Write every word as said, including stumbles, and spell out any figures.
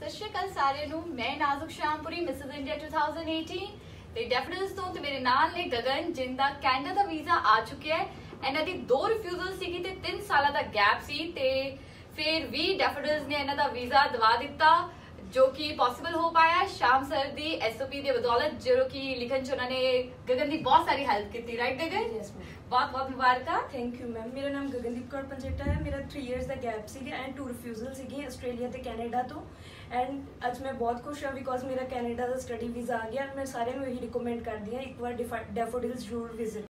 सत श्री अकाल सारिਆਂ ਨੂੰ। मैं Nazuk Shyampuri Mrs India two thousand eighteen ਤੇ ਡੈਫੋਡਿਲਸ ਤੋਂ ਤੇ ਮੇਰੇ ਨਾਲ ਨੇ ਗਗਨ ਜਿੰਦਾ ਕੈਨੇਡਾ ਦਾ ਵੀਜ਼ਾ ਆ ਚੁੱਕਿਆ ਹੈ। ਇਹਨਾਂ ਦੀ ਦੋ ਰਿਫਿਊਜ਼ਲ ਸੀਗੀ ਤੇ ਤਿੰਨ ਸਾਲਾਂ ਦਾ ਗੈਪ ਸੀ ਤੇ ਫਿਰ ਵੀ ਡੈਫੋਡਿਲਸ ਨੇ ਇਹਨਾਂ ਦਾ ਵੀਜ਼ਾ ਦਵਾ ਦਿੱਤਾ ਜੋ ਕਿ ਪੋਸੀਬਲ ਹੋ ਪਾਇਆ श्याम सर ਦੀ एसओपी ਦੀ ਬਦੌਲਤ ਜੋ ਕਿ ਲਿਖਣ ਚ ਉਹਨਾਂ ਨੇ ਗਗਨ ਦੀ ਬਹੁਤ ਸਾਰੀ ਹੈਲਪ ਕੀਤੀ। ਰਾਈਟ ਗਗਨ? Yes ma'am. बहुत बहुत मुबारक। Thank you ma'am. मेरा नाम गगनदीप कौर पंजेटा है। मेरा थ्री ईयर्स का गैप सी एंड टू रिफ्यूजल सी आस्ट्रेलिया ते कैनेडा तो एंड अज मैं बहुत खुश हाँ बिकॉज मेरा कैनेडा का स्टडी वीज़ा आ गया। मैं सारे यही रिकमेंड करती हाँ एक बार डैफोडिल्स जरूर विजिट